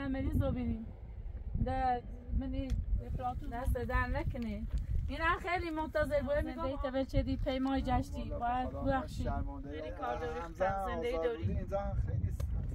مریض رو بینیم ده منی افراطون دست در نکنه این خیلی منتظر بود میگم زنده چه دی پیمای جشتی باید بخشی خیلی کار داری زنده داری اینجا خیلی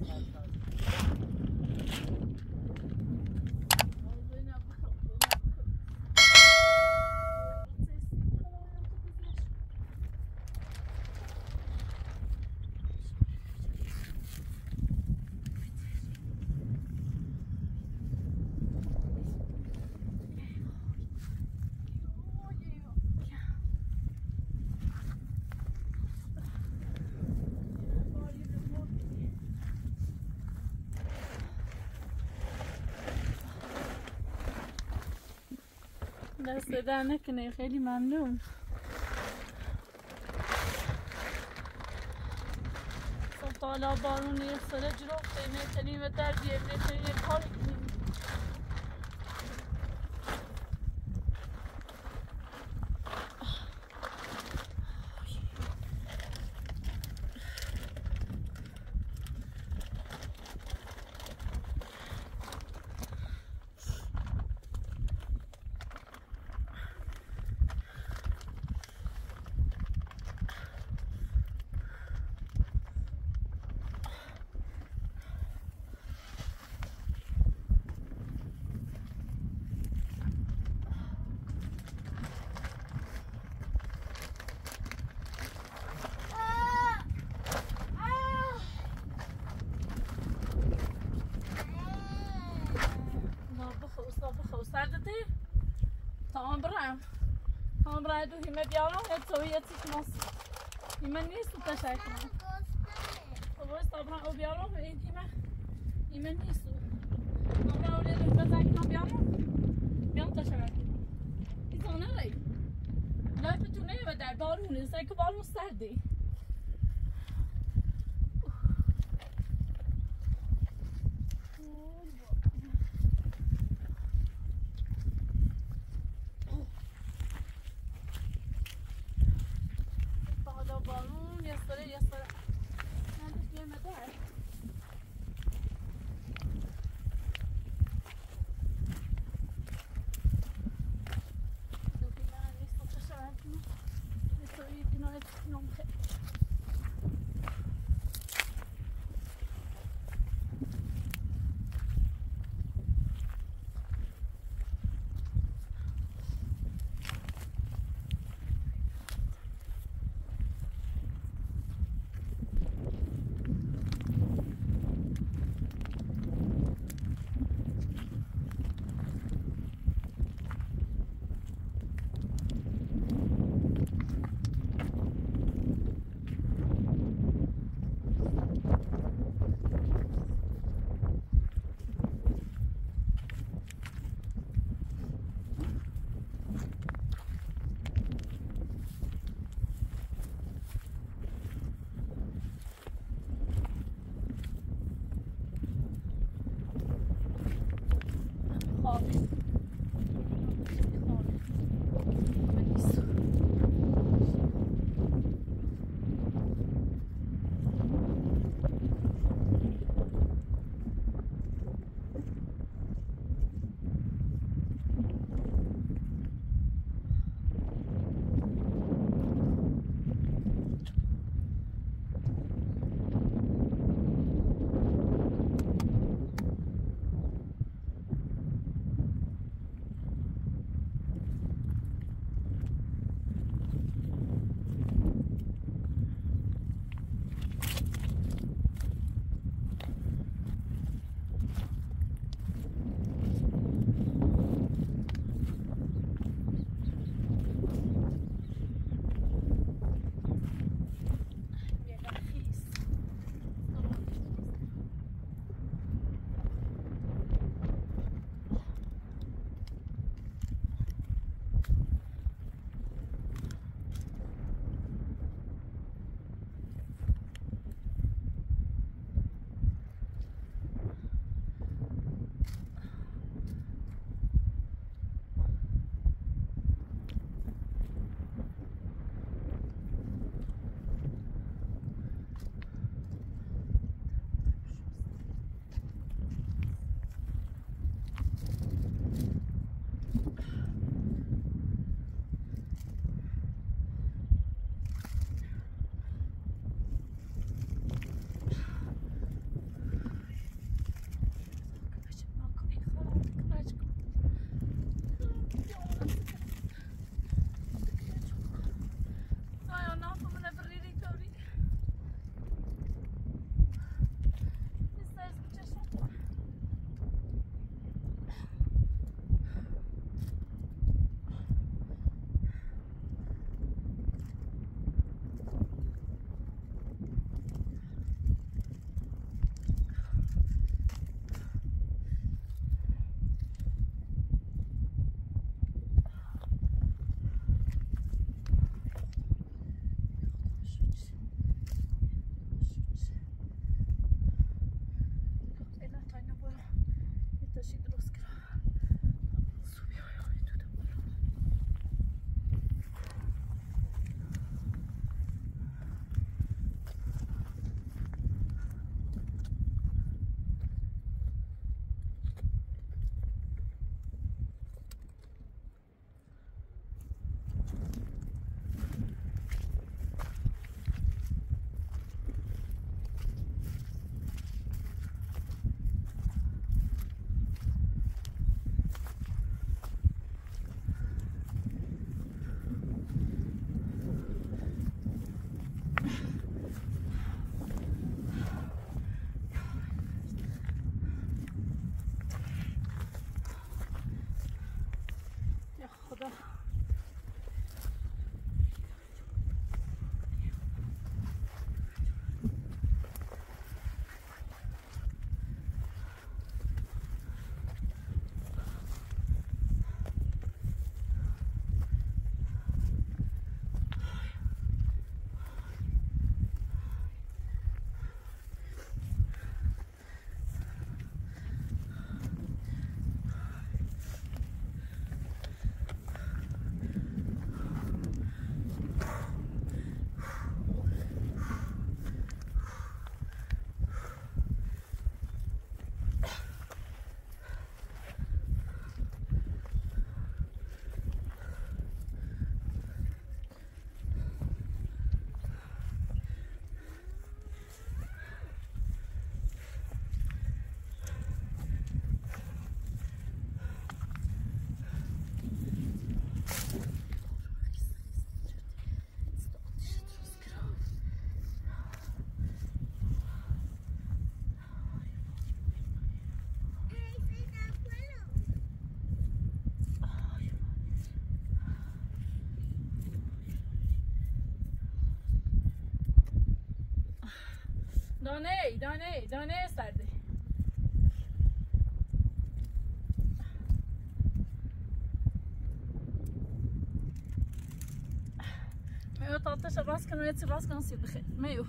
دست در نکنه خیلی ممنون سلطالا بارونی سر جرفته میتونیم و در بیه میتونیم کاری کنیم برای دو همه بیارم هیچ سویتیش ماست همه نیست تشکر کنم باید برای او بیارم همه نیست برای او لیدو همه زکنم بیام تشکر کنم ایزا نرهی لایفتونه و در بارونه که بارون سردی دانه سرده میو تاتش راست کنم یه چی راست کنم سید بخیر میو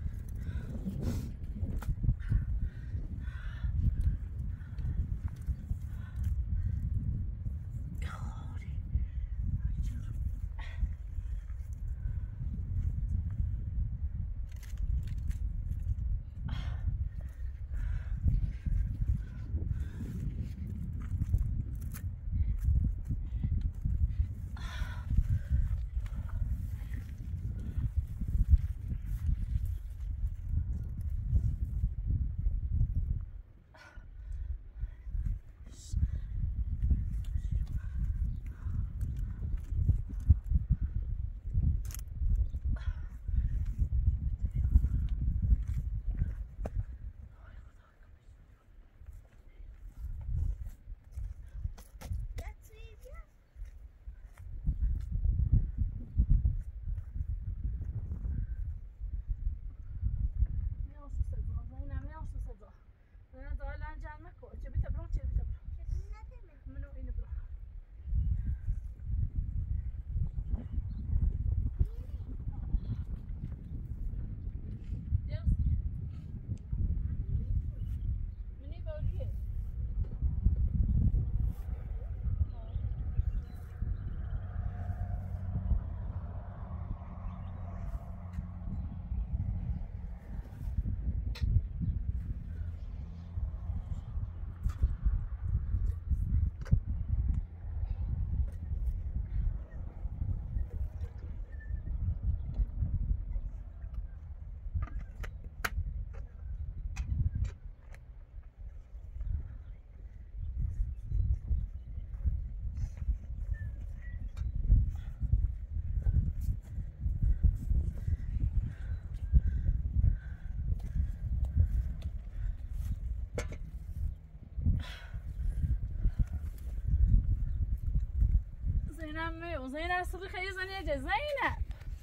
زينب صديقي خيزن يجي زينب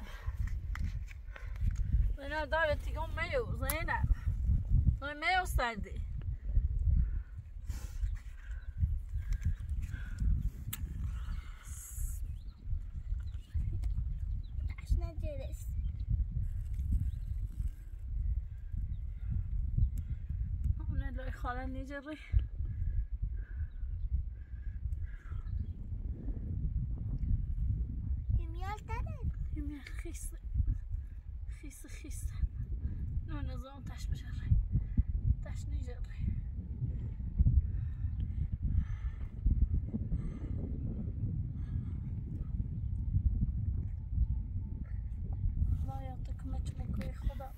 دارت تقوم ميو زينب ميو سردي عشان جلس هنا لو خالني جري خيس نو نظام تاش بجري تاش نجري الله يعطيك مجموك يا خدا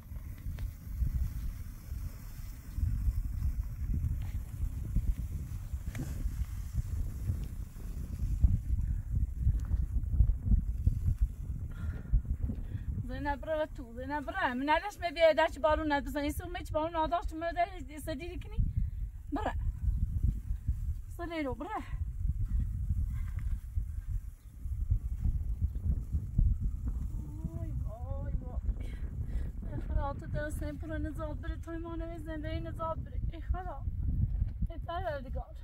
نبره تو نبره من علاش ما بیادش بارون ندازن ایسو میچ بارون نداشت ما در سدیری کنی بره صلیرو بره خلاص درسیم پر نزاد بره توی مانه زنده نزاد بره ای خلاص ای پروردگار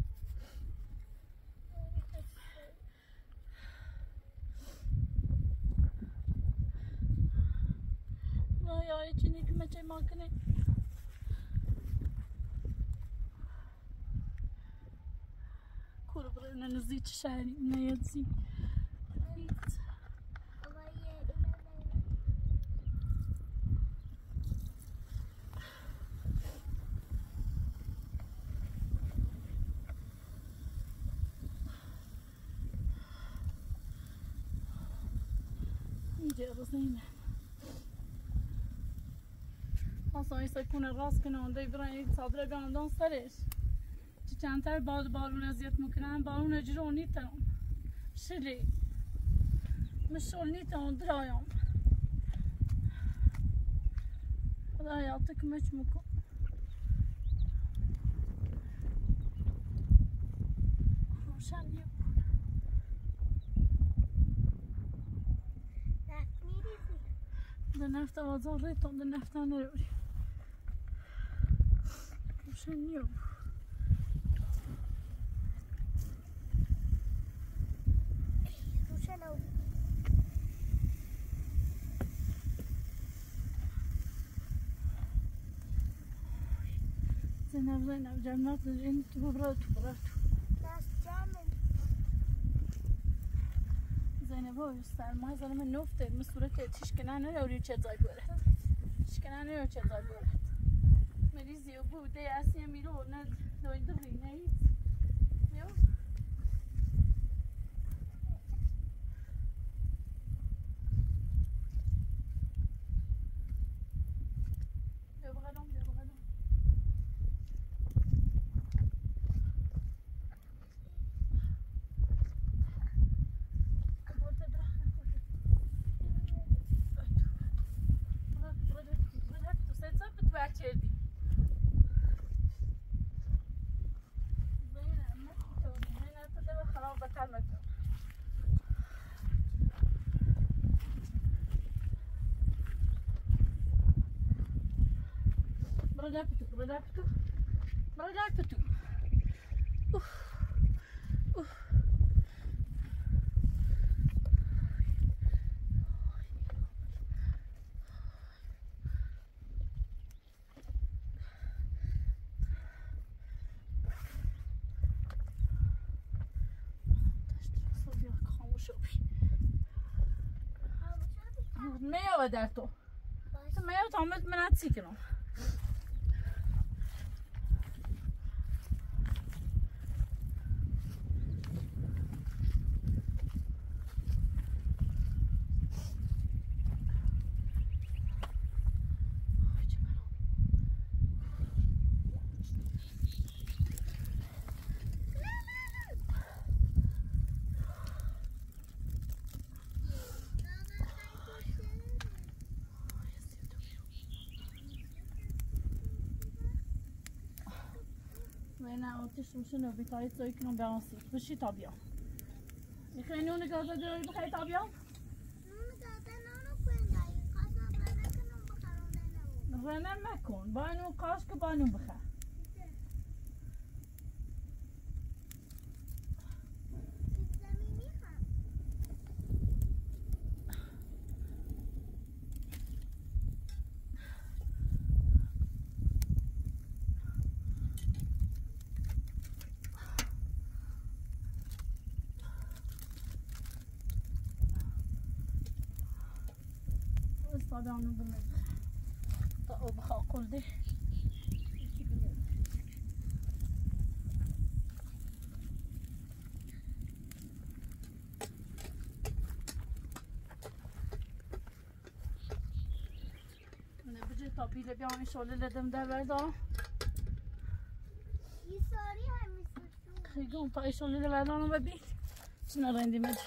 یا چنی که مچه ما کنه کور برای نزدیک شهری نیازی اینجا بزنیم اصلا ایسا کنه راست کنه اونده برای این صادره بیاندان سرش چه چندتر بارون ازیت میکنن بارون اجرا نیتن شلی مشغول نیتن درایم خدا یعطیک مچ میکن روشن یه ده نفت آزار ریتون ده نفت نروری روشنیه زينب جمعت انت برات زينب هو يستعمل ما زلمه نوفته مسورة تشكنانه لو ريتش زايبوره تشكنانه لو تشكن زايبوره مريض يبو ده اسيا ميلو ند لو يدري نايت يو Bradaptu. ما ودعته ما يطعمت من عتسيكنا أنا أوتش وشنو بطريقة زي كنا بيانسي بشي طبيعة يخليني أنا قاعدة أدور بخير طبيعة رنا ما كون بانو كاشك بانو بخير طبعاً بمد طب بخاقل ده أنا بجي طبيلة بيعمل شغل لدم ده بعدا يساري هم يسوسو خيقون طاي شغل ده بعدا أنا ببيت شنو رندي مجد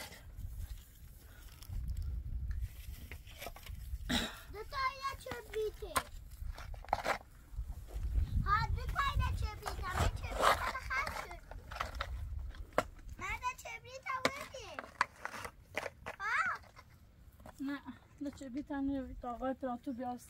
bir tane dağa traktör biraz.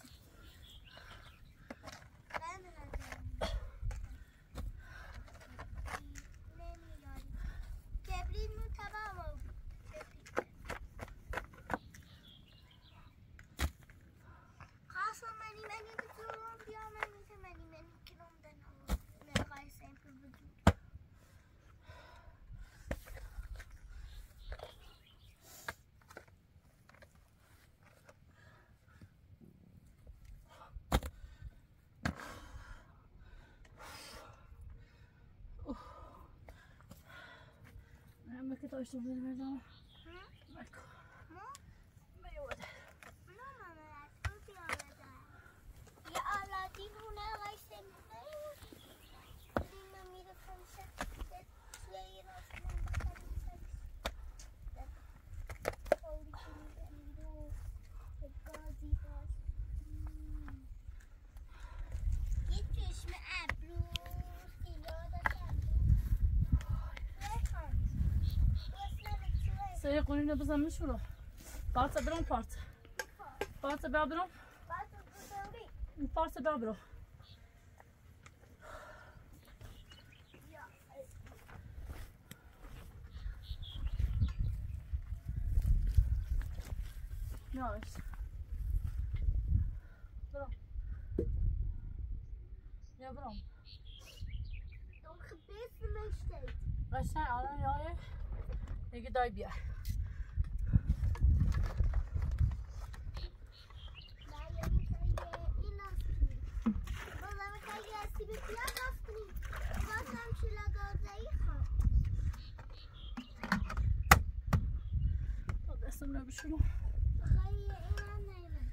كده اشرب الموضوع معكم ما يود يا الله دي هنا غايسين دي مامي ده خمسة شوية راسنا بخمسة قولي كني أميرو الغازي باس يتوش معبرو سيقولون بزن مشورة بارت برون بارت بابرون بارت بابرون Yavaş. Bırak. Ya bırak. Dan gebeurt er mij steeds. Wij zijn alle jaren. Ik ga daar bij. Maar jullie gaan je inlasten. Maar dan ga je als die beklaagd afknieten. Wat dan zullen we zeggen? Dat is hem nou beschouwen. Dan ga je je in aannemen.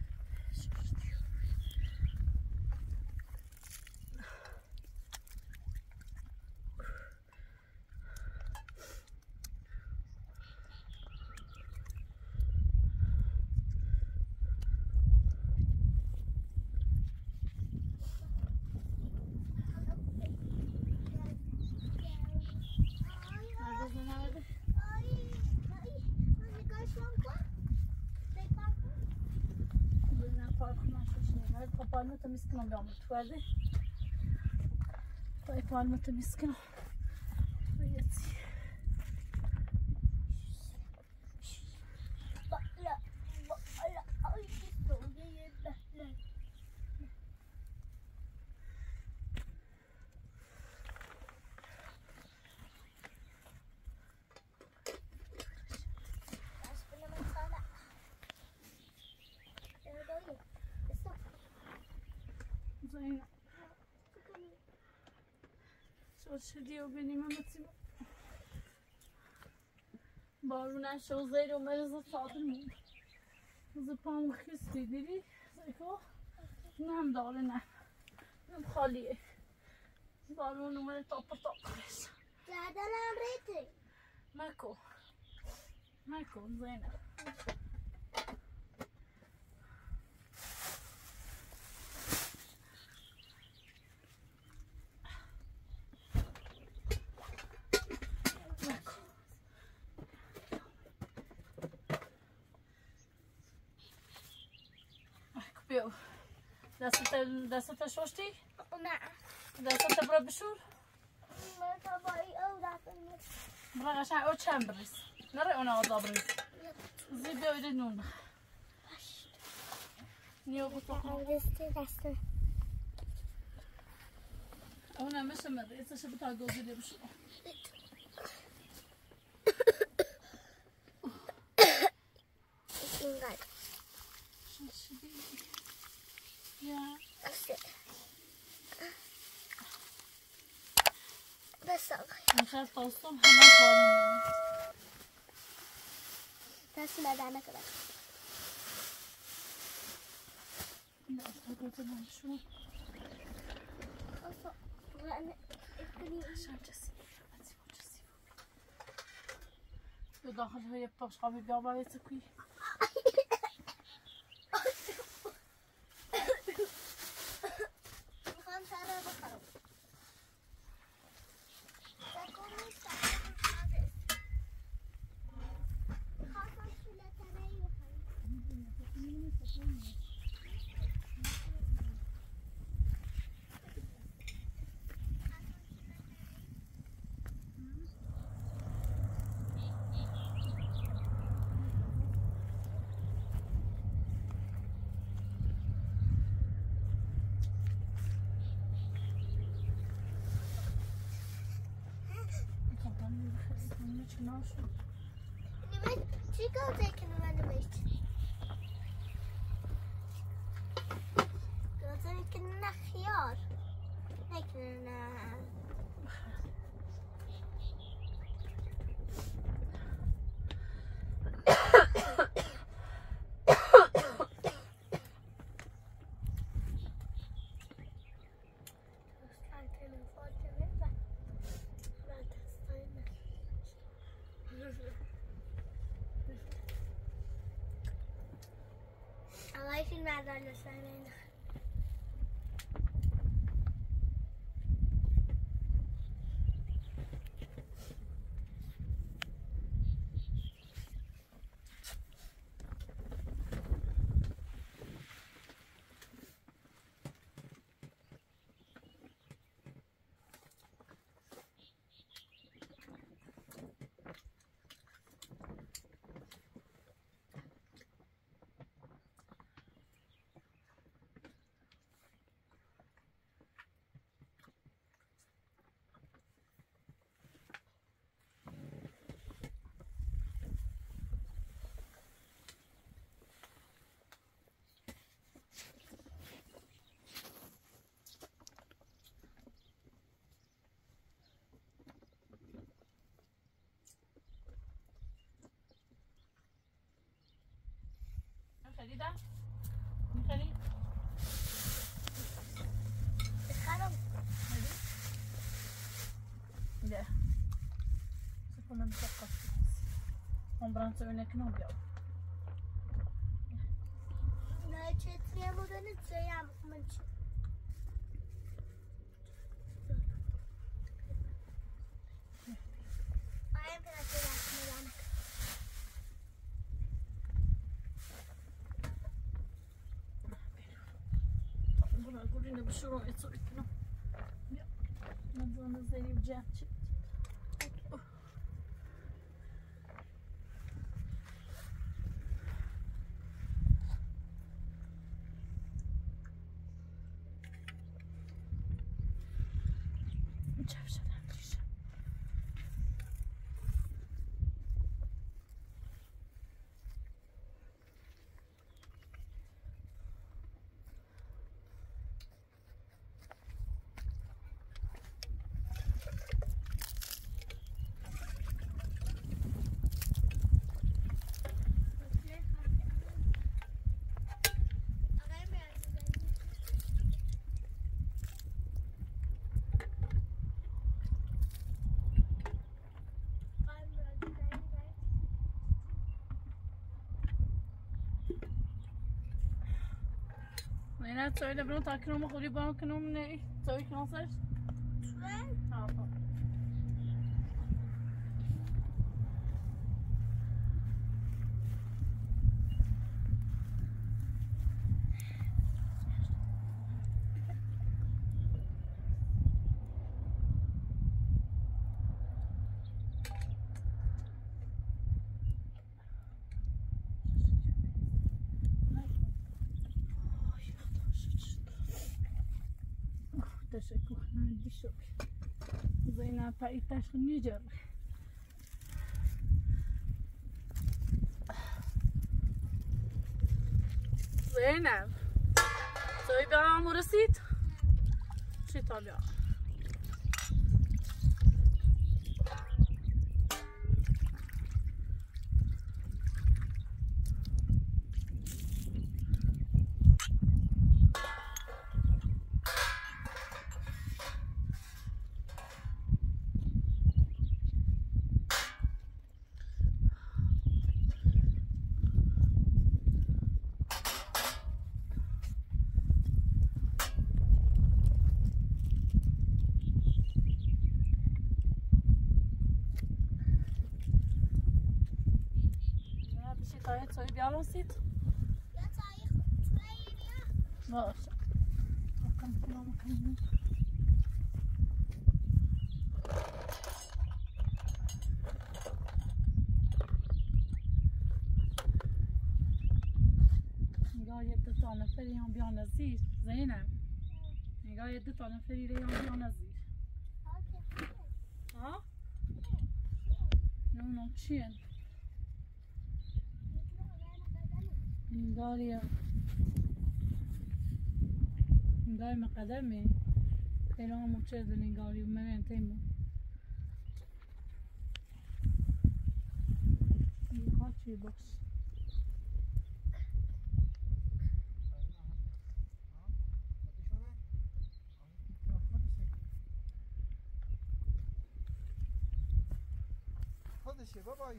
Palma تمسكنا بيوم توازي طيب palma تمسكنا وياتي لا أي شيء لا زين شو شدي وبيني ما متسمع بارون شو زير ومرز صادر مون زبان خستی دیدی زیکو نم داره نه نم خالیه بارون اومده تاپ خش زدنم ریتی مکو زینه بيو دستت شوشتی؟ نه دستت برا بشور؟ ما تبایی او دستم برا قشنگ او چند بریز نره اونا آزا بریز زی بیایده نون بخ نیو بطاقه دستم اونا میشه مده ایسش بطاقه گوزیده بشور اینقدر شدی یا بس آقای میخواد توستم همه کارونه دست بدن نکنم نه افتاده نمشون به داخل های پاش خوابی بیا باید سکوی میخوام سر رو بخورم چیکار کنم من نمیشه گذاری که نه خیار نکنم آقای فیلم بردار لطفاً ببینم خریدم میخری؟ بخرم ده سپونه مسقط عمران سوي نکنم بیام نه چطوری مدل زیم من چی آیم که نکنم میرم أقول إنه بالشروع يتصل كنا نظام زي وجات أنا تسوي لبنان تاكلهم وخلي بان كنهم من تسوي كناصر شوي تشكو عندي شوك زينا بايتاش النيجر زينب سوي بقى عمو رصيد شي طابع تسوي بيها رصيد يا تايخ شوي يا ماشي كم كيلو مكان نقايد دو نفري يوم بيها نزير زينب نقايد دو نفري يوم بيها نزير ها؟ نو تشين نقالي مقدمي كلام متشد نقالي ومن تيمو يقاتل بس خودشه بابایی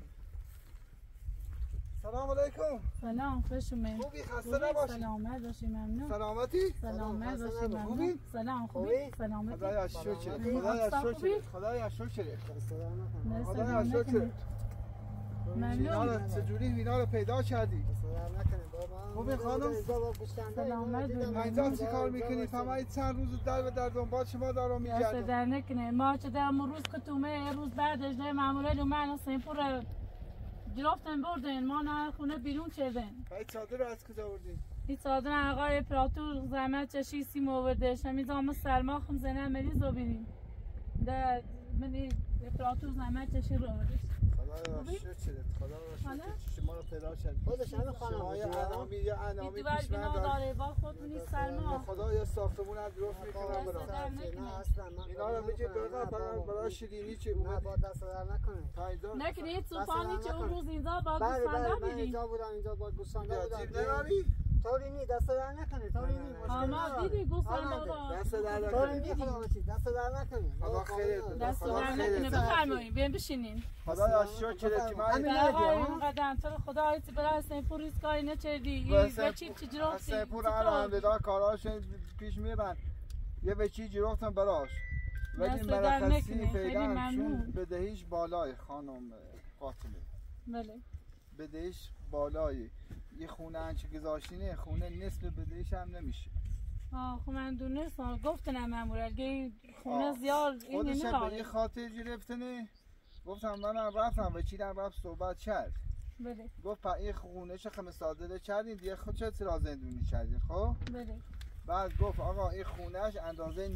سلام علیکم. سلام خوش اومدید. خوبی خسته نباشی. سلامت باشی ممنون. سلامتی؟ سلامت باشی ممنون. سلام خوبی؟ سلامتی. خدایا شکر. خدایا شکر. خدایا شکر. خدایا شکر. ممنون. چجوری وینا رو پیدا کردی؟ خوبی خانم؟ سلامت باشی. اینجا چی کار میکنی؟ فهمی چند روز در دنبال شما دارم میگردم. دست در نکنه. ما چه در روز کتومه روز بعدش نه معموله من سیمپور گرفتن بردن ما نه خونه بیرون کردن. این چادر از کجا بردین؟ این چادر آقای پراتور زحمت چشی سیم آوردش. همیزا سلما خم زنه مریض رو بیریم. در من پراتور زحمت چشی رو آوردش. خدایا شکرت خدایا شکر شما رو پیدا کردید خودش همه خانواده انامی یا انامی پیش من داره با خودمونی سلمان خدایا ساختمون هم درست میکنم برام نه اصلا اینا رو بگید برای شیرینی چه اومد با دست در نکنه نکنید صبحانی که اون روز اینجا با بله گوسفندا من بودیم اینجا بودم اینجا با گوسفندا بودم جیب نراری طوری نی دست در نکنه طوری نی ما دیدی گوسفندا رو دست در طوری نکنید نی خداوندی دست در نکنه خدا خیرت دست در نکنه بفرمایید بیاین بشینین خدایا شکرت که من اینقدر تو خدا ایت برای سنپور ریسکای نچردی وچی چی جرافتی سنپور الحمدلله کاراش پیش میرن یه وچی جرفتم براش ولی مرخصی فعلا چون بدهیش بالای خانم قاتله بله بدهیش بالای یه خونه انچه گذاشتینه خونه نصف بدهیش هم نمیشه خب من دونستم گفتنم مامور اگه خونه زیاد این نمیشه نمیاره به یه خاطر گرفتنه گفتم منم رفتم و چیدم رفت صحبت کرد بله گفت این خونه چه خمه ساده کردین دیگه خود چه را زندونی کردین خب بله بعد گفت آقا این خونهش اندازه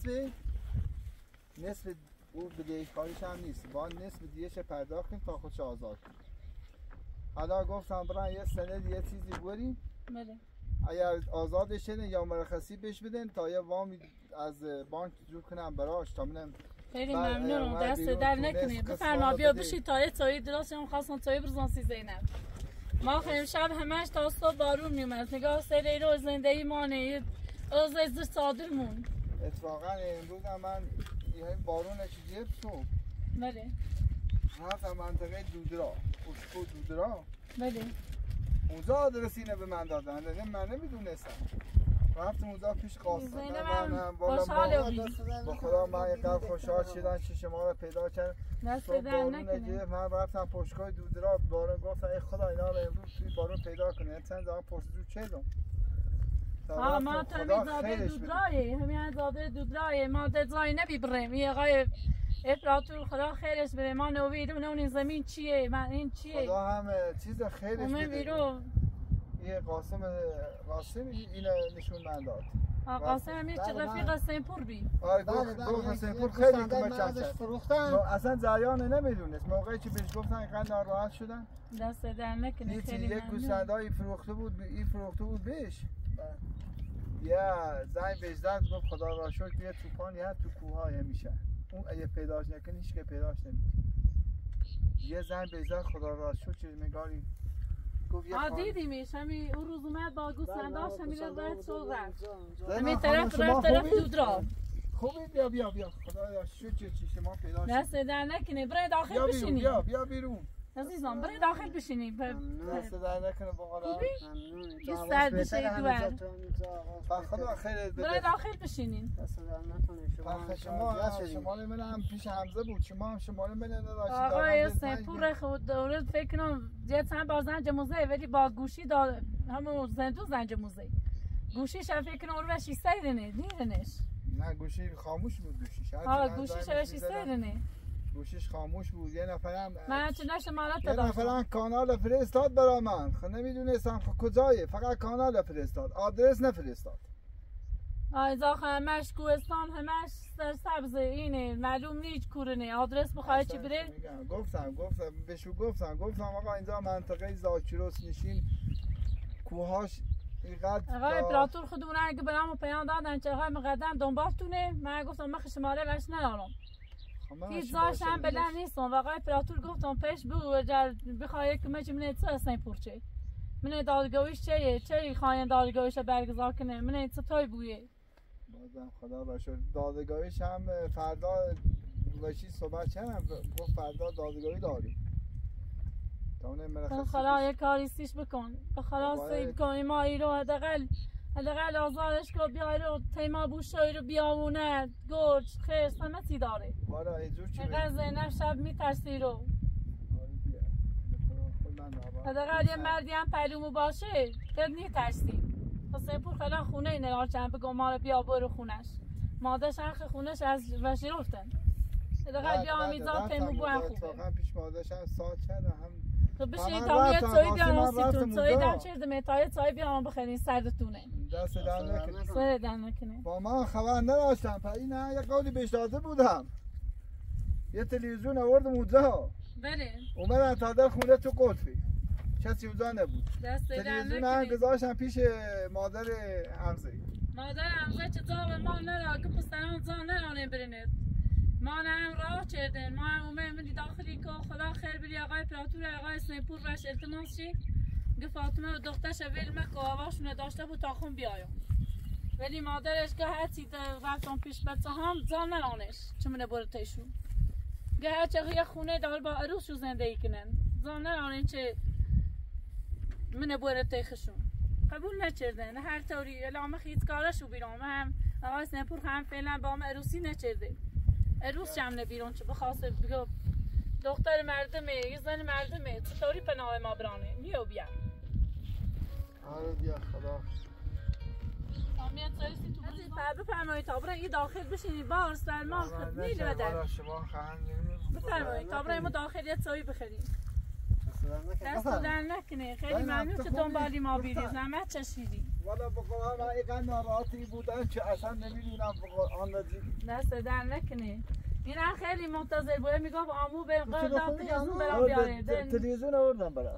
نصف اون بدهکاریش هم نیست با نصف دیگهش پرداختیم تا خودش آزاد کنیم حالا گفتم برای یه سند یه چیزی بریم بله اگر آزادش شدن یا مرخصی بهش بدن تا یه وام از بانک جور کنم براش تا منم خیلی ممنونم دست در نکنید بفرما بیا بشید تا یه تایی درست هم خواستم تایی برزانسی زینب ما خیلی شب همش تا صبح بارون میومد نگاه سری رو زندگی مانه از از صادرمون اتفاقا امروز من یه بارون چیزی صبح بله رفتم منطقه دودرا اشکو دودرا بله اونجا آدرسینه به من دادن من نمیدونستم رفتم اونجا پیش قاسم زینبم خوشحاله بودی با خدا من اینقدر خوشحال شدم که شما رو پیدا کردم دست در نکنه من رفتم پشتگاه دودرا بارون گفتم ای خدا اینا رو امروز توی بارون پیدا کنه چند دارم پرسجو چه دم ما تا زاده دودرایه همین زاده دودرایه ما دزای نبیبریم یه آقای افراتور خدا خیرش بره ما نویدون اون زمین چیه من این چیه خدا هم چیز خیرش بده یه قاسم اینو نشون من داد قاسم همیشه رفیق سنپور بی آره گفت سنپور خیلی کمک کرد اصلا جریان نمیدونست موقعی که بهش گفتن اینقدر ناراحت شدن دست در نکنه خیلی یک گوسفندایی فروخته بود این فروخته بود بهش یا زنگ بهش زد گفت خدا را شکر یه طوفان یه تو کوه‌های همیشه اون اگه پیداش نکنه هیچ که پیداش نمیکنه یه زنگ بهش زد خدا را شکر نگاری دیدیمش همین اون روز اومد با گوسفنداش همین رفت شد رفت همین طرف دودرا خوبی بیا خدایا شکر شما پیدا شد دست در نکنه برای داخل بشینیم بیا بیرون عزیزم برای داخل بشینیم دست در نکنه بقالا که سرد بشه دوار خدا خیرت بده برای داخل بشینیم دست در نکنه شمال من هم پیش حمزه بود شما هم شمال من نداشتید آقای سنپور خود دولت فکر کنم یه چند بار زنج موزه ولی با گوشی داد همون زنج موزه گوشیش فکر کنم اون روشی سیرنه دیرنش نه گوشی خاموش بود گوشیش گوشیش روشی سیرنه گوشیش خاموش بود یه نفرم من چه شمالات دادم یه نفرم کانال فرستاد برای من خب نمیدونستم کجایه فقط کانال فرستاد آدرس نفرستاد ایزا همش کوهستان همش سرسبزه اینه معلوم نیست کورنه آدرس بخوای چی بره گفتم بهشو گفتم آقا اینجا منطقه زاکروس نشین کوهاش اینقدر آقای امپراتور خودمون اگه برام پیام دادن چه آقای مقدم دنبالتونه من گفتم من شماره وش ندارم هیچ زاش هم بلند نیستم و آقای امپراتور گفتم پیش بگو بخوای که من چه سنپور چه من دادگاهیش چه خواهی دادگاهیش برگزار کنه من چه تای بویه بازم خدا را شد دادگاهیش هم فردا وشی صحبت کردم گفت فردا دادگاهی داریم خدا یک کاری سیش بکن به خدا سیب کنی ما ای رو حداقل آزادش کن بیای رو تیما بوشایی رو بیامونه گرج خرس همه تی داره اینقدر زینب شب میترسی رو حداقل یه مردی هم پلومو باشه دل نیترسی سنپور خیلی خونه اینه نارچند بگم ما رو بیا برو خونش مادرش هم خونش از وشی رفتن حداقل بیا میزاد تیمو بو هم خوبه اتفاقا پیش مادرش هم ساعت کرده هم خب بشین تا میاد تایی بیان تایی دم چرده تایی بیان بخیرین سردتونه دست در نکنه با من خبر نداشتم پایی نه یک قولی بهش داده بودم یه تلویزیون آوردم اونجا بله اومدن تا در خونه تو قطفی کسی اونجا نبود تلویزیون هم گذاشتن پیش مادر حمزه مادر حمزه چه زاوه ما نرا که پستران زان نرانه برنید ما هم راه چردن ما هم اومدیم داخلی که خدا خیر بری آقای پراتور آقای سنپور رش التماس شی گه فاطمه و دخترش ویلمه که آواشونه داشته بود تا خون بیایم ولی مادرش که هرچی رفتم پیش بچه هم زان نرانش چمونه برتشون گه هرچه یه خونه دار با عروسشو زندگی کنن زان نرانش چه منه برتشون قبول نکردن هر طوری الان خیت کارشو بیرون هم آقای سنپور هم فعلا با هم عروسی نکرده عروس جمع بیرون چه بخواسته بگو دختر مردمه یه زن مردمه چطوری پناه ما برانه میو بیا آره بیا خدا سامیت سایستی تو بزی بفرمایید تا برای داخل بشینی بار سلمان خود نیل بدن بفرمایید تا برای ما داخل یه سایی بخریم دست در نکنه خیلی ممنون که دنبالی ما بیدی زحمت چشیدی والا بقرآن من اینقدر ناراحتی بودم که اصلا نمیدونم بقرآن رزی دست در نکنه این خیلی منتظر بوده میگفت آمو به قدام تلویزیون برام بیاره تلویزیون آوردم برات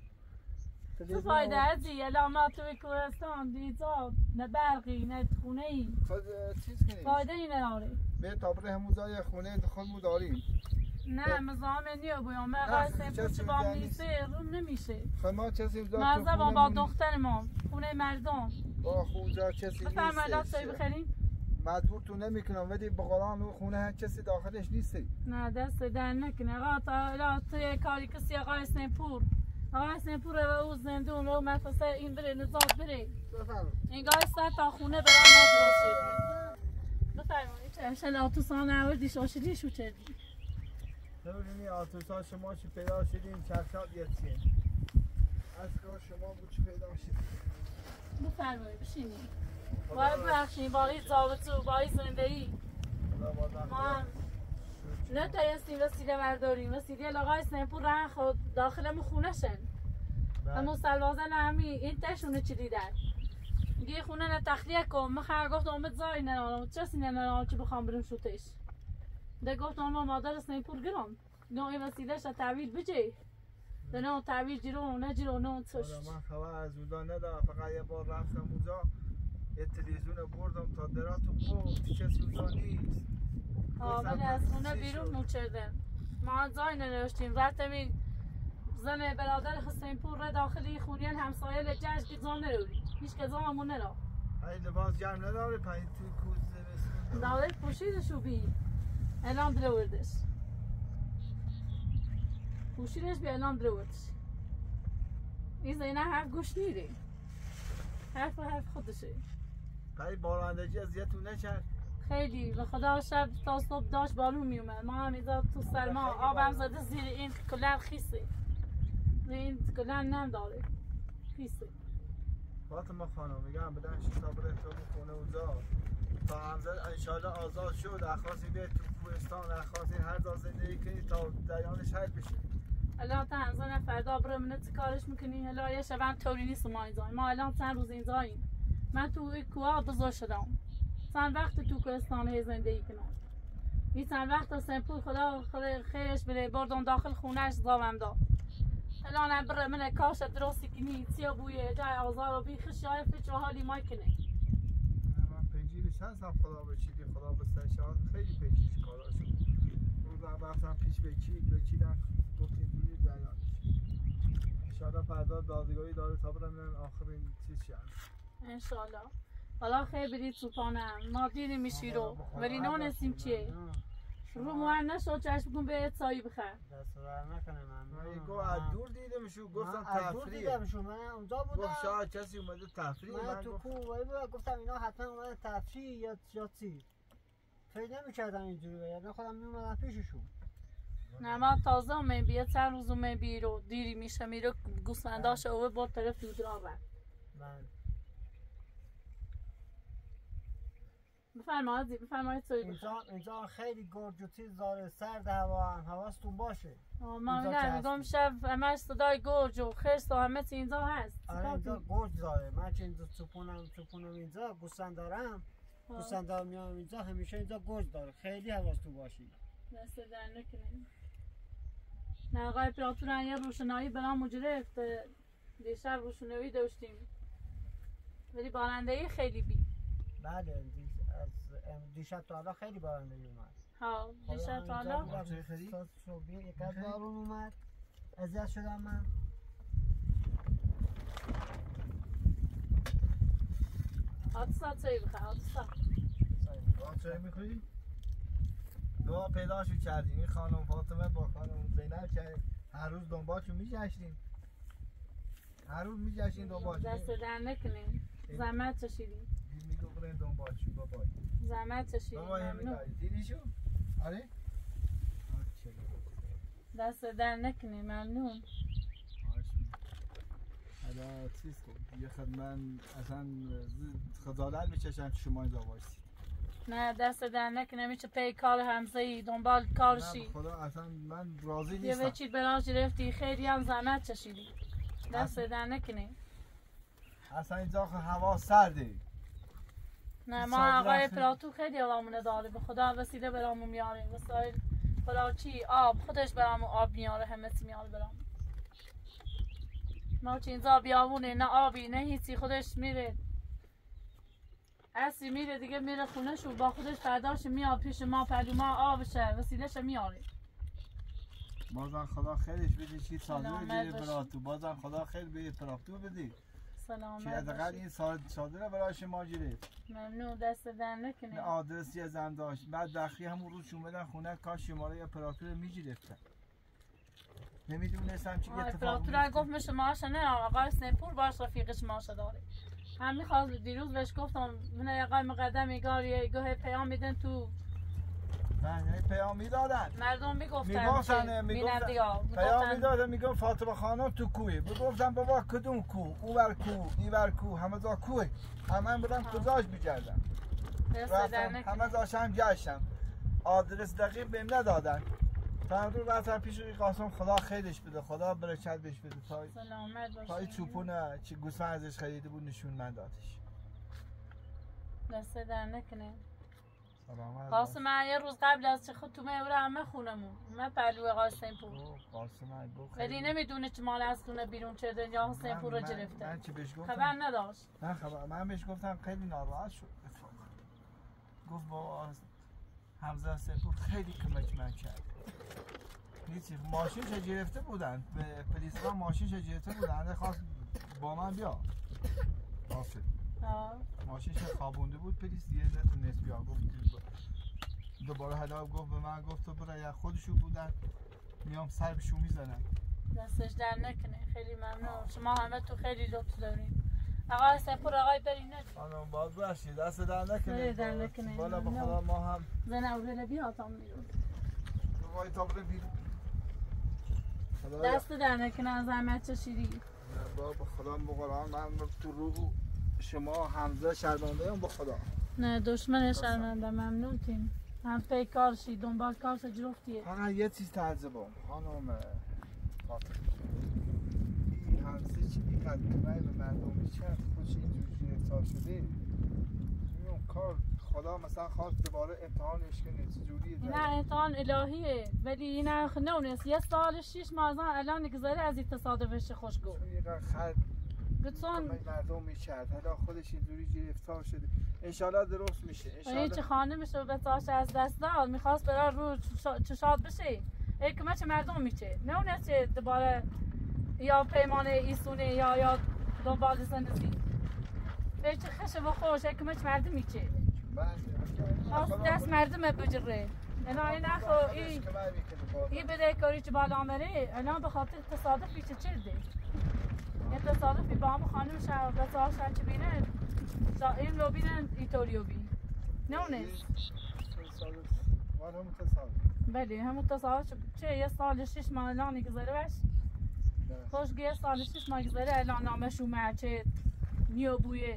چه فایده ازی الان ما توی کوهستان دیزا نه برقی نه خونه ای چیز کنی فایده ای نداره به تابره هموزای خونه خودمو داریم نه مزاحم نیو بیام من قاسم پوچ بام نیسته روم نمیشه خما کسی اونجا مازه با دختر ما خونه مردم با اونجا کسی نیست بفرمایید سایی بخریم مجبور تو نمیکنم ولی به قرآن اون خونه هر کسی داخلش نیست نه دست در نکنه آقا تا توی کاری کسی آقای سنپور آقای سنپور و او زندون و مدرسه این بره نزاد بره اینگاه سر تا خونه برای ما درست شدی بفرمایید چشل آتوسان آوردی شاشدی شو چردی نمیدونی آتوسان شما چی پیدا شدیم چرشاد یتیه از که شما بود چی پیدا شدیم بفرمایید بشینید باید بخشیم باقی زابطو باقی زندگی ما نه تایستیم وسیله برداریم وسیله آقای سنپور رن خود داخلمون خونه شن همون سلوازن همی این تشونه چی دیدن گیه خونه نه تخلیه کن مخیر گفت آمد زای نرانم چسی نرانم که بخوام بریم شوتش ده گفت آمد مادر سنپور گرم نه این وسیلهش تحویل بجی ده نه تحویل جیرو نه جیرو نه توش من خبر از اونجا ندارم فقط یه بار رفتم اونجا یه تلویزیون بردم تا دراتو گفت کسی اونجا نیست ولی از خونه بیرون موچردن ما زای ننوشتیم رفتم زن برادر حسین پور را داخلی خونیان همسایه لجشت زان نروری هیچ که زان همون نرا این لباس جمع نداره پایین توی کوزه بسید داوره پوشیدشو بی اعلام دروردش پوشیدش بی اعلام دروردش این زینه حرف گوش نیره حرف خودشه پایین بارندگی از یتون نکرد خیلی به خدا شب تا صبح داشت بالون می اومد ما هم اینجا تو سرما آبم زده زیر این کلر خیسه این کلر نم داره خیسه فاطمه خانم میگم بدن شیطا بره تو خونه اونجا تا همزه انشالله آزاد شد اخواسی بیاد تو کوهستان اخواسی هر جا زندگی کنی تا دیانش حل بشه الان تا همزه فردا برو منت کارش میکنی هلا یه شبم طوری نیست ما اینجا ما الان چند روز اینجاییم من تو این کوه بزرگ شدم چند وقت تو کوهستان زندگی کنم این چند وقت سنپور خدا خیرش بده بردم داخل خونهش زاوم داد الان بر من کاش درستی کنی سیا بویه جای آزار و بیخ شایف چه حالی ما کنه من پیجیرش هستم خدا بچیدی خدا بستنشان خیلی پیجیرش کارا شد روز رفتم پیش بچیدن گفت اینجوری دیانش انشالله فردا دادگاهی داره تا برم آخرین چیز شد انشالله حالا خیلی برید سوپانم ما دیدیم میشی رو ولی نانستیم چیه رو موان نشد چشم بگون به سایی بخیر دست در نکنه من گو از دور دیدمشو گفتم تفریه من اونجا بودم گفت شاید کسی اومده تفریه من تو کوه گفتم اینا حتما اومدن تفریح یا چی فکر نمی‌کردم اینجوری یعنی خودم میومدم پیششون نه ما تازه اومدیم بیاد چند روز اومدیم بیرو دیری میشه میره گوسفنداش اوه با طرف دودرا رفت بفرمایید سوی اینجا خیلی گرج و تیز داره سرد هوا هم حواستون باشه ما میگم شب همش صدای گرج و خرس و همه چی اینجا هست اینجا گرج داره من که اینجا چپونم اینجا گوسفند دارم گوسفند دارم میام اینجا همیشه اینجا گرج داره خیلی حواستون باشی دست در نکنیم نه آقای پراتورن یه روشنایی برامو گرفت. دیشب روشنایی داشتیم ولی بارندگی خیلی بی. بله از دیشب تا حالا خیلی بارندگی اومد. ها دیشب تا حالا یک از بارون اومد اذیت شدم من. حادثه چایی بخواه حادثه چایی میخوایی؟ دعا پیداشو کردیم این خانم فاطمه با خانم زینب که هر روز دنبالشو میگشتیم. هر روز میگشتیم دنبالشو. دست در نکنیم. زحمت چشیدیم. میگو بریم دنبالشو بابای. زحمت چشیدیم. بابای ممنون. دیدیشو؟ آره؟ دست در نکنیم. ممنون. حالا چیز کن یه خدمت اصلا خجالت میکشم که شما اینجا باشید. نه دست در نکنه میشه پی کار همسایی دنبال کارشی. خدا اصلا من راضی یه نیستم. وچی براش گرفتی خیلی هم زحمت چشیدی. دست در نکنه. اصلا اینجا هوا سرده. نه ما آقای پراتو خیلی آوامونه داره به خدا وسیله برامون میاره. وسایل پراچی آب خودش برامون آب میاره همه چی میاره برامون. ما چه اینجا بیابونه نه آبی نه هیچی خودش میره. اصلی میره دیگه میره خونه شو با خودش فرداش میاد پیش ما پلو ما آبشه وسیلهش میاره. بازم خدا خیرش بده چی سازه سلامت بده پراتو. بازم خدا خیر بده پراتو بده. سلامت چی حداقل این صادره برای شما گرفت. ممنون دست در نکنه. نه آدرسی از هم داشت. بعد داخلی همون روز اومدن خونه کاش شماره یا پراتو رو میگرفتن. نمیدونستم چی اتفاقی پراتو گفت میشه ماشه نه آقای سنپور باش رفیقش ماشه داره. هم میخواست دیروز بهش گفتم من آقای مقدم ایگاری گوه پیام میدن تو. نه پیام میدادن. مردم میگفتن پیام میدادن میگفت فاطمه خانم تو کوی. میگفتم بابا کدوم کو اونور کو اینور کو همه جا کوی. همه بودم کجاش میگردم. همه جاشم گشتم. آدرس دقیق بهم ندادن. تا رو رفتم پیش قاسم خدا خیرش بده خدا برکت بهش بده تا سلامت باشه. تا چوپونه چی گوسفند ازش خریده بود نشون من دادش. دست در نکنه. سلامت. قاسم یه روز قبل از چه خود تو میوره همه خونمون من پلو قاسم پور. قاسم ولی نمیدونه چه مال از خونه بیرون چه یا حسین پور رو گرفته. من چی بهش گفتم؟ خبر نداشت. نه خبر من بهش گفتم خیلی ناراحت شد. گفت با حمزه حسین پور خیلی کمک من کرد. هیچی ماشینش گرفته بودن به پلیس ها ماشینش گرفته بودن خواست با من بیا آفر ماشینش خوابونده بود پلیس دیگه نتونست بیا گفت دوباره حالا گفت به من گفت تو برای خودشو بودن میام سر بشو میزنن. دستش در نکنه. خیلی ممنون شما همه تو خیلی لطف دارین. آقای سپور آقای برینه خانم باز باشی دست در نکنه. در نکنه. بالا به خدا ما هم زن اوله بیا تا بیرون. وای تا بره بیرون. دست در نکنه از زحمت چشیدی. با خدا بقرآن من تو روح شما حمزه شرمنده ام با خدا. نه دشمن شرمنده ممنون تیم. هم پی کارشی دنبال کارش جفتیه. فقط یه چیز تعجبم خانم فاطمه. این حمزه چی اینقدر کمای به مردم میشه خودش اینجوری گرفتار شده. میگم کار خدا مثلا خواست دوباره امتحانش کنه چجوریه. نه امتحان الهیه ولی این نونست یه سال 6 ماه الان نگذاره از این تصادفش خوشگو. چون اینقدر خرد بتون مردم میشد حالا خودش اینجوری گرفتار شده. انشالله درست میشه. انشالله چه خانمش رو بتاش از دست داد میخواست برای رو چشاد بشه. حکمت مردم میشه. نونست چه دوباره یا پیمان ایسونه یا دنبال زندگی. به چه خشه و خوش حکمت مردم میشه. دست مردم بجره. این اخو این بده کاری که بالا مره الان به خاطر تصادف پیش چرده. این تصادفی با هم خانم شهر بساش چه بینن این لو بینن ایتالیو بین نونست بله همون تصادف چه یه سال 6 ماه الان گذره باش خوش یه سال 6 ماه گذره الان نامش اومد چه نیو بوی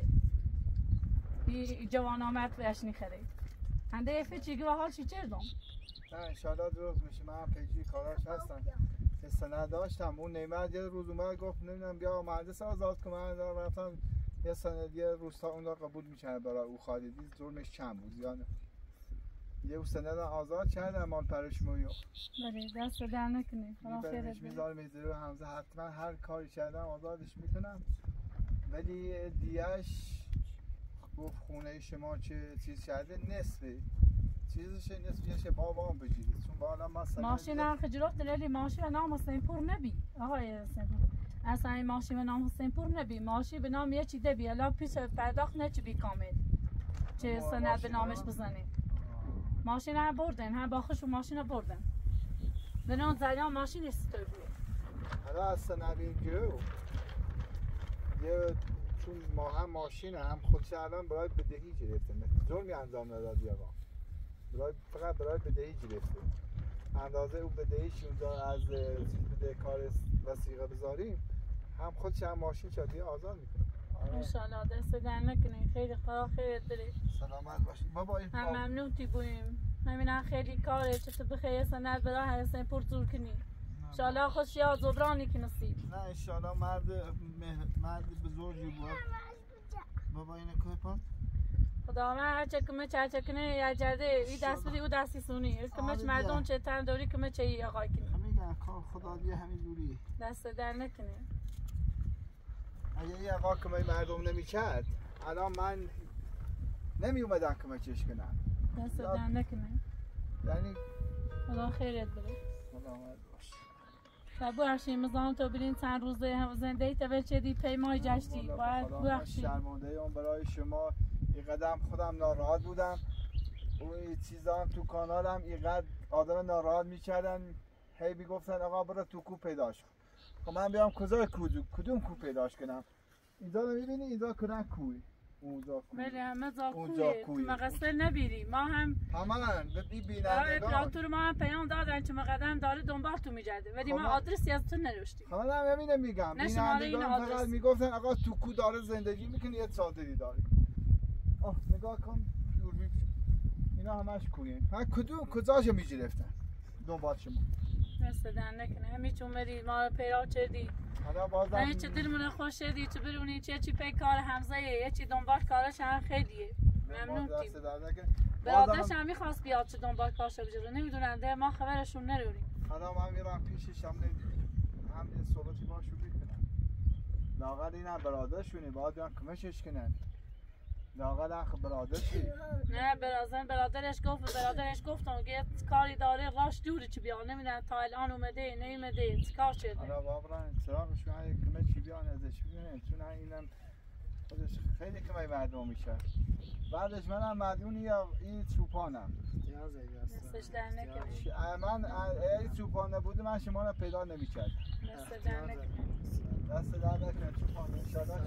جوان آمد بهش نخره هنده ایفه چیگه و حال چی چردم نه انشالله درست میشه من پیجی کاراش هستم قصه نداشتم اون نعمت یه روز اومد گفت نمیدونم بیا مهندس آزاد که من رفتم یه سند یه روستا اون را قبول میکنه برای او خالدی جرمش چند بود یعنی یه سند آزاد کردم مال پرشمویو بله دست در نکنی خدا خیرت میبرمش بده. میذارم میذاره حمزه حتما هر کاری کردم آزادش میکنم ولی دیش گفت خونه شما چه چیز کرده نصفه چیزش نصفیش بابام بگیرید چون بالا مثلا ماشین هم خجالت دلیلی ماشین به نام حسین پور نبی آقای حسین پور اصلا این ماشین به نام حسین پور نبی ماشین به نام یه چی دبی الا پیش پرداخت نه چی بی کامل چه سند به نامش بزنید ماشین هم بردن هم باخش و ماشین هم بردن به نام زلیان ماشین استوی بود حالا از سنبین گرو یه چون ما هم ماشینه هم خودش الان برای بدهی گرفته ظلمی انجام نداد یاقا فقط برای بدهی گرفته اندازه او بدهیش اونجا از چیز بده کار وثیقه بذاریم هم خودش هم ماشین شدی آزاد میکنه انشالله دست در نکنی خیلی خدا خیرت بده سلامت باشید بابا این هم ممنون تی بویم همین خیلی کاره چه تو بخیر سند برای حسین پور زور کنی انشالله خوش یا زبرانی که نصیب نه انشالله مرد بزرگی بود بابا اینه که پاس خدا من هر چه کمه چه کنه یا جرده ای دست بدی او دستی سونی کمش مردم چه تن دوری کمه چه ای آقای کنی میگن کار خدا دیگه همین جوری دست در نکنه اگه یه آقا کمه مردم نمیکرد الان من نمی اومدم کمکش کنم دست در نکنه یعنی خدا خیرت بده سلامت باش و بخشی مزان تو برین چند روزه زنده ای تو چه دی پیمای جشتی باید بخشی شرمنده اون برای شما این قدم خودم ناراحت بودم اون چیزا هم تو کانالم اینقدر آدم ناراحت میکردن هی میگفتن آقا برو تو کو پیداش کن خب من بیام کدوم کو پیداش کنم اینجا رو میبینی اینجا کدوم کوی اونجا کوی بله همه اونجا زاکویه تو کوی. مقصر نبیری ما هم تمام به بینندگان اپراتور ما هم پیام دادن که مقدم داره دنبال تو میجرده ولی خب ما من- آدرسی از تو نداشتیم حالا هم همینه میگم نه شماره این بینندگان فقط آدرس. میگفتن آقا تو کو داره زندگی میکنه یه چادری داره آه نگاه کن دوربین اینا همش کویه ها کجاشو میگرفتن دنبال شما دست در نکنه همین چون بری ما پیرا چردی حالا بازم همین چه دلمون خوش شدی چه برونی چی پی کار حمزه یه چی دنبال کارش هم خیلیه ممنون تیم دست در نکن. برادرش بازم هم میخواست بیاد چه دنبال کارش بجره نمیدونن ده ما خبرشون نروریم حالا من میرم پیشش هم یه صحبتی باشو بکنم لاغر این هم برادرشونی باید بیان کمشش کنن لاغر هم برادرشی نه برادرش گفتم که کاری داره راش دوره چی بیان نمیدن تا الان اومده نیومده کار شده حالا بابران چراغشون هم کمشی بیان ازش بگنه چون اینم خودش خیلی کمی مردم میشه بعدش منم مدیون یا این چوپانم دستش در نکنه من این چوپان نبوده من شما رو پیدا نمیکرد دست در نکنه دست در نکنه چوپان انشاءالله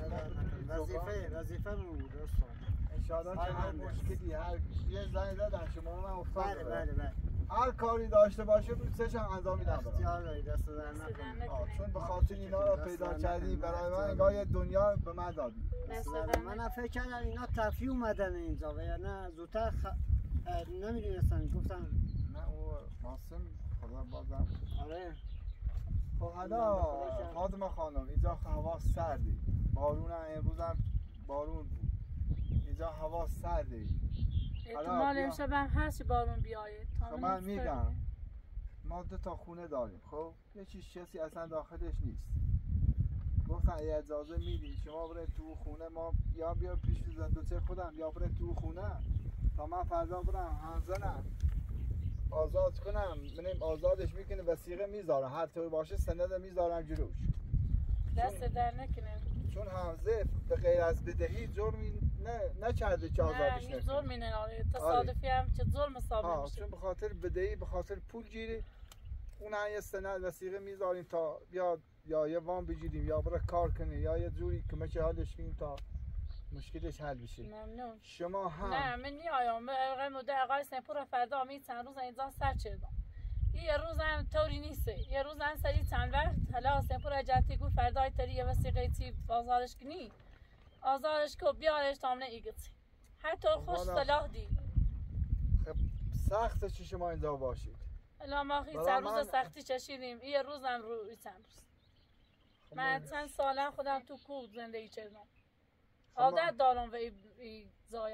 وظیفه رو بود دوستان انشاءالله که هر مشکلی هر یه زنگ زدن شما رو من افتاد بله هر کاری داشته باشه دوستش هم انجام میدم اختیار داری دست در دست در نکن نکنه چون به خاطر اینا رو پیدا کردی برای من انگار یه دنیا به من دادی دست در من نکنه فکر کردم اینا تفریح اومدن اینجا و یا نه زودتر نمیدونستم گفتم نه او ماسم خدا بازم آره خب حالا فاطمه خانم اینجا هوا سردی بارون هم امروز هم بارون بود اینجا هوا سردی احتمال امشب هم هست بارون بیاید خب من میگم ما 2 خونه داریم خب یه کسی اصلا داخلش نیست گفتن اگه اجازه میدی شما برید تو خونه ما یا بیا پیش زندوچه خودم یا برید تو خونه تا من فردا برم همزنم آزاد کنم منیم آزادش میکنه وثیقه میذارم هر طور باشه سند میذارم جلوش دست در نکنه چون حمزه به غیر از بدهی جرمی نکرده که آزادش نه نکنه ظلمی نه تصادفی هم چه ظلم ثابت میشه چون به خاطر بدهی به خاطر پول گیری اون هم یه سند وثیقه میذاریم تا بیاد یا یه وام بگیریم یا برای کار کنه یا یه جوری که مچه حالش کنیم تا مشکلش حل بشه ممنون شما هم نه من نیایم آقای مدیر آقای سپور فردا می چند روز اینجا سر چردم یه روز هم طوری نیسته یه روز هم سری چند وقت حالا سپور اجتی گفت فردا تری یه وثیقه چی آزارش کنی آزارش کو بیارش تامنه ایگتی حتی خوش صلاح دی خب سخت چی شما اینجا باشید حالا ما خیلی چند روز سختی چشیدیم یه روز هم روی چند روز من چند ساله خودم تو کوه زندگی کردم عادت دارم به این زایه خب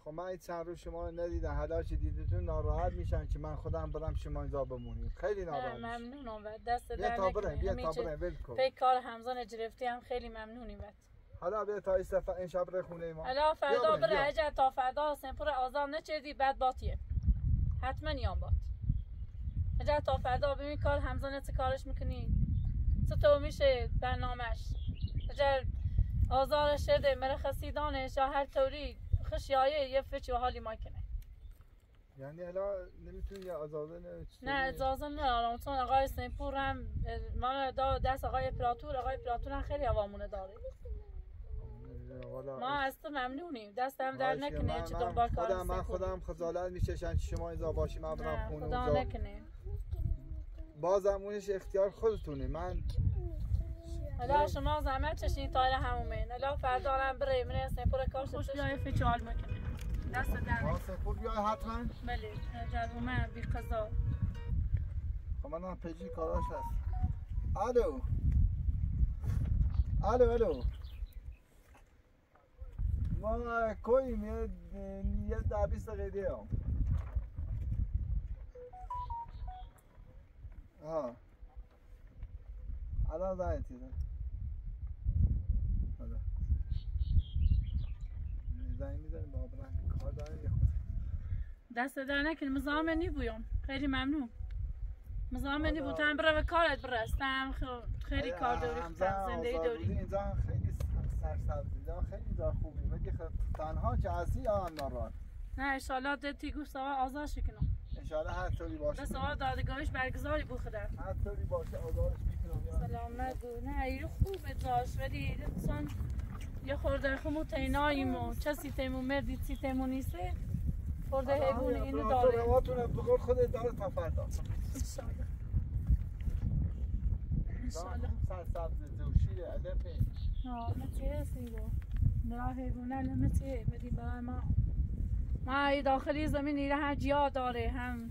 خب من این چند روز شما رو ندیدم، حالا که دیدتون ناراحت میشن که من خودم برم شما اینجا بمونید. خیلی ناراحت میشن. ممنونم و دست بیا در تا بریم، بیا نکنه. تا بریم، ول کن. پی کار همزان گرفتی هم خیلی ممنونیم بهت. حالا بیا تا این شب بره خونه ما. حالا فردا بیا. بره اجا تا فردا سنپور آزاد نچردی بعد باتیه. حتما یان بات. اجا تا فردا ببین کار همزان چه کارش میکنی؟ چطور میشه برنامهش؟ اجا آزارش شده مرخصی دانش یا هر طوری خشیایه یه فچ و حالی ما کنه. یعنی حالا نمیتونی یا اجازه نه اجازه ندارم چون آقای سنپور هم ما دست آقای پراتور هم خیلی هوامونه داره. ما از تو ممنونیم، دست هم در نکنه چه دنبال کار من خودم خجالت میکشم که شما اینجا باشی، من برم خونه خدا اونجا. نکنه. بازم اونش اختیار خودتونه. من حالا شما زحمت چشین تایر همومین. حالا فردا هم بره من سنپور کار خوش بیای فچال میکنه. دست در ما سنپور بیای حتما. بله جلومه بی قضا. خب من پیجی کاراش هست. الو ما کویم یه 10-20 دقیقه هم. ها الان زنگ تیزم. زنگ میزنیم با برن کار داریم یه خود. دست در نکنه مزامنی بویم. خیلی ممنون. مزامنی بود هم بره و کارت برستم خیلی کار داری زندگی داری. اینجا خیلی سرسبز، اینجا خیلی جا خوبی. ولی تنها که ازی هم ناراحت. نه انشالله دتی گوشت آزادش کنم. انشالله هر طوری باشه. بس دادگاهش برگزاری بود خدا. هر طوری باشه آزادش میکنم. سلامت بود. نه ایرو خوبه داشت ولی انسان یه خورده خمو تیناییمو چسی تیمو مردی تی تیمو نیسته خورده حیبون اینو داره. رواتونه بقول خودت داره تا فردا. انشالله. انشالله. سرسبز جوشی علفه. متیه سیگو. نه حیبونه نمتیه بدی برای ما ای داخلی زمین ایره هم جیا داره هم.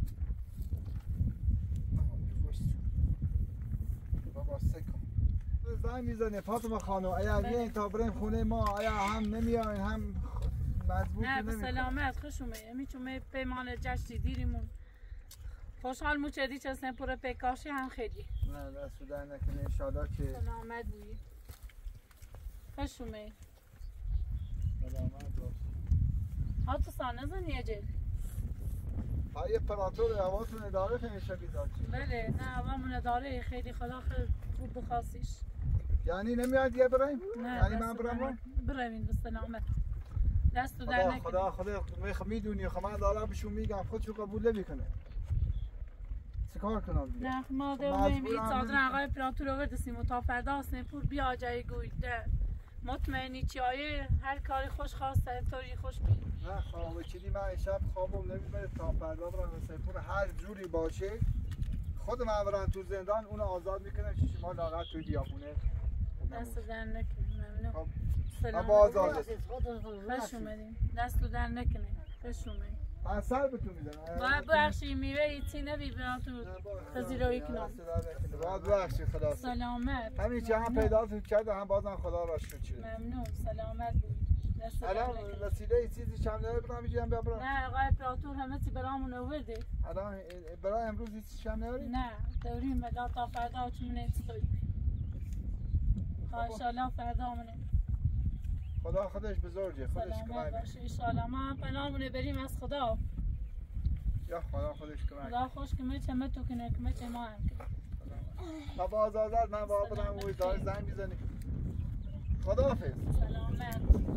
بابا سکم. زنگ میزنه فاطمه خانم ایا بیاین تا بریم خونه ما، ایا هم نمیاین هم مضبوط نه به نمیکنه. سلامت خوشومه میچومه پیمان جشتی دیریمون خوشحال موچدی چه سنپور پیکاشی هم خیلی نه دست در نکنه انشالله که سلامت بویی خوشومه سلامت باش. ها تو سانه زنی اجل ها یه پراتور هواتون اداره خیلی شبیه داشتی. بله نه هوامون داره خیلی خدا خیلی خوب بخواستیش. یعنی نمیاد یه بریم؟ نه یعنی من برم بروین به سلامت دست تو در نکنه. خدا میدونی خب من دارم بهشون میگم خودشو قبول نمیکنه. چیکار کنم دیگه؟ نه ما دومیم این صادر آقای پراتور رو بردسیم و تا فردا سنپور بیا جای گویده مطمئنی چیایه هر کاری خوش خواسته طوری خوش بی. نه خوابه چیدی من شب خوابم نمیبره تا فردا برم سنپور هر جوری باشه خود من برم تو زندان اونو آزاد میکنم که شما لاغت توی بیابونه. دست در نکنه ممنون. من با آزاده خوش اومدیم دست در نکنه خوش اومدیم. من سر به تو میزنم باید بخشی میوه ایتی نبی برام تو پذیرایی کنم. باید بخشی خدا سلامت همین چه هم پیدا کرد هم بازم خدا را شکر چیه. ممنون سلامت بود. الان وسیله چیزی چم نداره برام میگم بیا برام. نه آقای پراتور همه چی برامون آورده. الان برای امروز هیچ چم نداری؟ نه دوریم ولی تا فردا چون نمی‌ستوی. ان شاء الله فردا منه. خدا خودش بزرگه خودش کمک باشه ان شاء الله ما هم پناهمونه بریم از خدا. یا خدا خودش کمک. خدا خوش که چه تو کنه که چه ما هم کنه. تا باز آزاد من با برم اوی دار زنگ میزنی. خداحافظ. سلامت.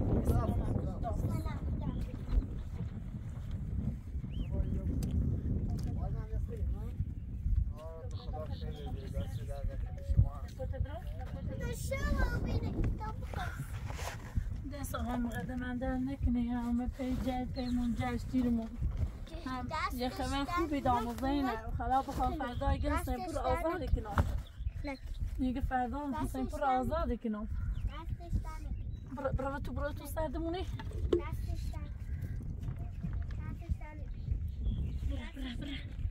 دست آقا مقدمان در نکنه همه پیمون جشت دیرمون یه خبر خوبی دام و زینه خدا بخواه فردا اگه سنپور آزاد کنم میگه فردا سنپور آزاد کنم برو تو سردمونی برو